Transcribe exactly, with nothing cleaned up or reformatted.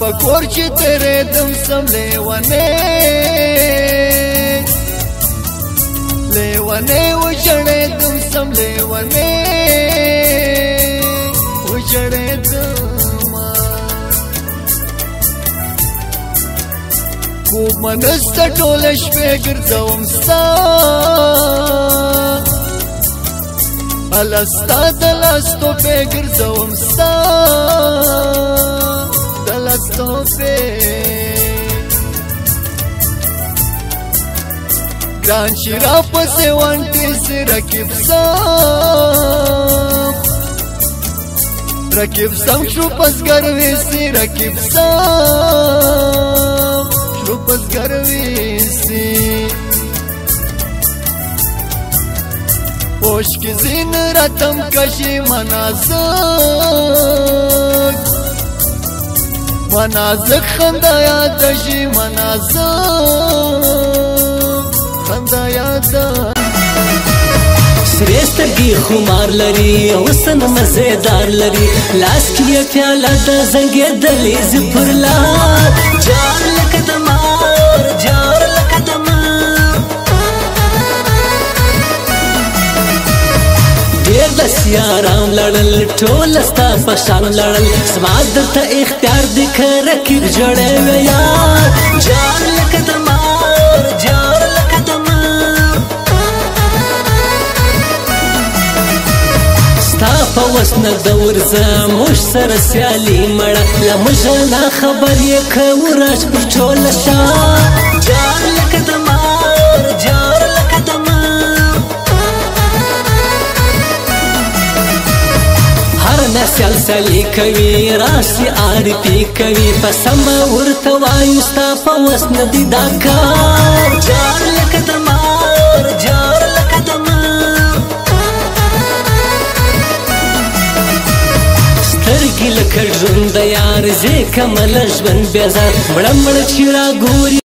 پکور چې تیرې دم سم لیوانې لیوانې وژړې دم سم لیوانې وژړې دم خوب منسته ټوله شپې ګرځوم ستا الستا د لاستو پې ګرځوم ستا د لاستو پې ګران شي راپسې وانټې سې رقیب سم رقیب سم شو پسګر ویسي رقیب سم شو پسګر ویسي پوش کی زین رتم کشی منازک منازک خندا یاد شي منازک خندا یاد سرسترګي خمار لري حسن مزیدار لري لاس کې پیاله د زنګې دلې زپر لا جار لکه د مار جار لکه د مار ډېر د سیارام لړل ټول ستا په شان لړل زما درته اختیار دی که رقیب جوړې وې یار جار لکه د مار جار لکه د مار ستا په وسنه د ورځه موږ سره سیالي مړه له موږه نه خبر یې کوو راج پر ټوله شا جار لکه د مار جار لکه د مار هر نه سلسلې کوي راسي عارفي کوي په سمه ورته وایو ستا په وسنه دي دا کار جار لکه د مار جار لکه د مار سترګې لکه ژوند د یار زه کمله ژوند بېزار مړه مړه چې راګوري